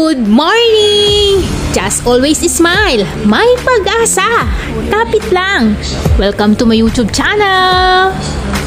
Good morning! Just always smile. May pag-asa. Kapit lang. Welcome to my YouTube channel.